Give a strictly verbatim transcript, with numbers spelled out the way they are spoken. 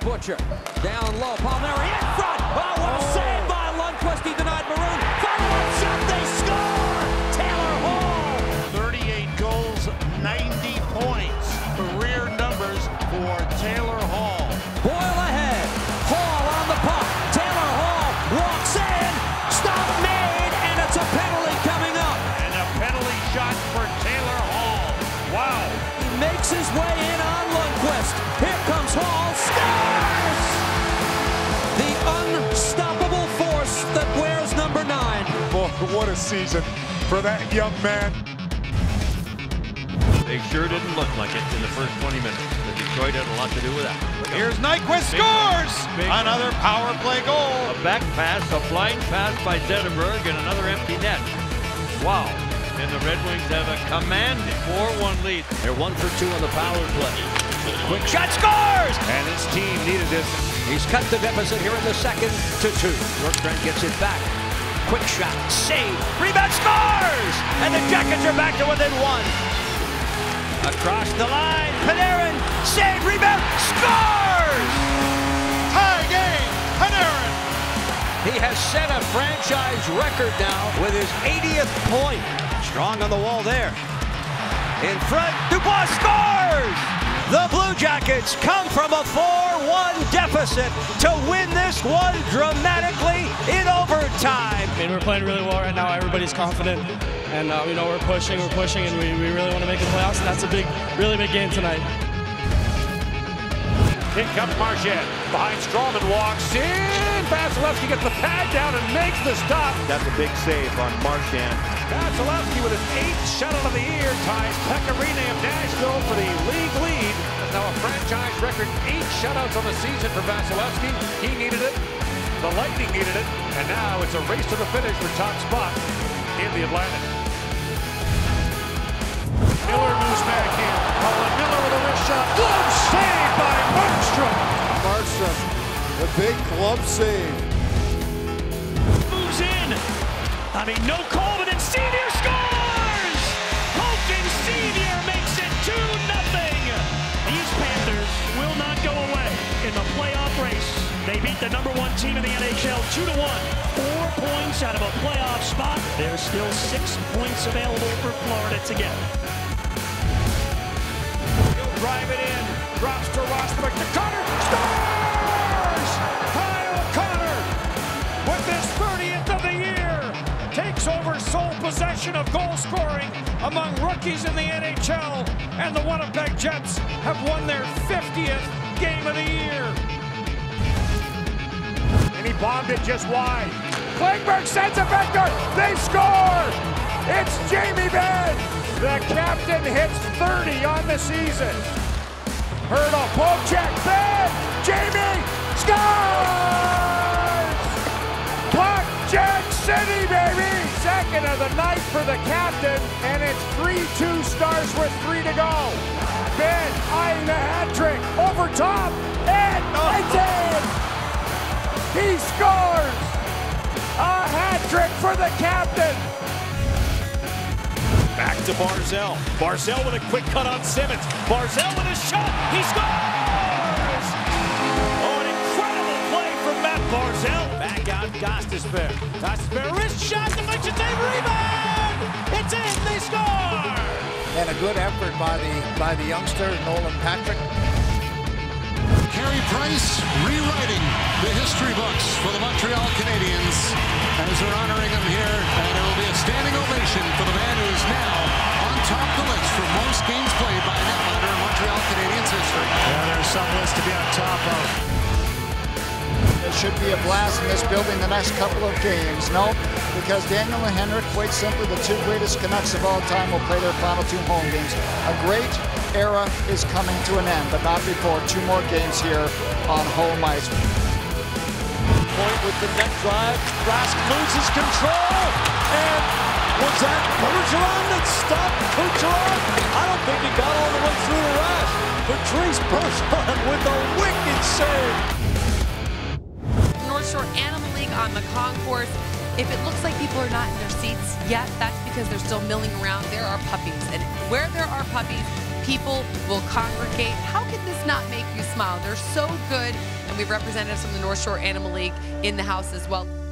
Butcher. Down low. Palmieri in front. Oh, what a oh. save by Lundqvist. He denied Maroon. Follow-up shot. They score. Taylor Hall. thirty-eight goals, ninety points. Career numbers for Taylor Hall. Boyle ahead. Hall on the puck. Taylor Hall walks in. Stop made, and it's a penalty coming up. And a penalty shot for Taylor Hall. Wow. He makes his way in on Lundqvist. Here comes Hall. Scores! The unstoppable force that wears number nine. Boy, what a season for that young man. They sure didn't look like it in the first twenty minutes. The Detroit had a lot to do with that. Here's Nyquist, scores! Big another power play goal. A back pass, a blind pass by Zetterberg, and another empty net. Wow. And the Red Wings have a commanding four one lead. They're one for two on the power play. Quick shot, scores! And his team needed this. He's cut the deficit here in the second to two. Bjorkstrand gets it back. Quick shot, save, rebound, scores! And the Jackets are back to within one. Across the line, Panarin, save, rebound, scores! Tie game, Panarin! He has set a franchise record now with his eightieth point. Strong on the wall there. In front, Dubois scores! The Blue Jackets come from a four one deficit to win this one dramatically in overtime. I mean, we're playing really well right now. Everybody's confident, and uh, you know we're pushing, we're pushing, and we, we really want to make the playoffs. And that's a big, really big game tonight. In comes Marchand. Behind Strawman, walks in. Vasilevskiy gets the pad down and makes the stop. That's a big save on Marchand. Vasilevskiy with his eighth shutout of the year ties Pecorine of Nashville for the league lead. That's now a franchise record eight shutouts on the season for Vasilevskiy. He needed it. The Lightning needed it. And now it's a race to the finish for top spot in the Atlantic. Miller moves back in. Colin Miller with a wrist shot. Glove save by Markstrom. Markstrom, the big glove save. Moves in. I mean, no call, but then Senior scores! Holton Senior makes it two nothing. These Panthers will not go away in the playoff race. They beat the number one team in the N H L two to one. Four points out of a playoff spot. There's still six points available for Florida to get. He'll drive it in. Drops to Rosberg to Connor. Scores! Kyle Connor with his thirtieth of the year. Takes over sole possession of goal scoring among rookies in the N H L. And the Winnipeg Jets have won their fiftieth game of the year. And he bombed it just wide. Klingberg sends it back there. They score! It's Jamie Benn. The captain hits thirty on the season. Hurdle, poke check, Benn! Jamie scores! Puck Jack City, baby! Second of the night for the captain, and it's three two Stars with three to go. Benn eyeing the hat trick, over top, and it's in! He scores! A hat trick for the captain! Back to Barzal. Barzal with a quick cut on Simmons. Barzal with a shot. He scores! Oh, an incredible play from Matt Barzal. Back out Gostisbehere. Gostisbehere wrist shot. Deflection save, rebound! It's in. They score! And a good effort by the by the youngster Nolan Patrick. Carey Price rewriting the history books for the Montreal Canadiens as they're honoring him here, and it will be a standing ovation for the man who is now on top of the list for most games played by a netliner in Montreal Canadiens history. Yeah, there's some list to be on top of. It should be a blast in this building the next couple of games. No, because Daniel and Henrik, quite simply the two greatest Canucks of all time, will play their final two home games. A great era is coming to an end, but not before two more games here on home ice. Point with the net drive. Rask loses control. And was that Bergeron that stopped Kucherov? I don't think he got all the way through to Rask. Patrice Bergeron with a wicked save. North Shore Animal League on the concourse. If it looks like people are not in their seats yet, that's because they're still milling around. There are puppies. And where there are puppies, people will congregate. How can this not make you smile? They're so good, and we have representatives from the North Shore Animal League in the house as well.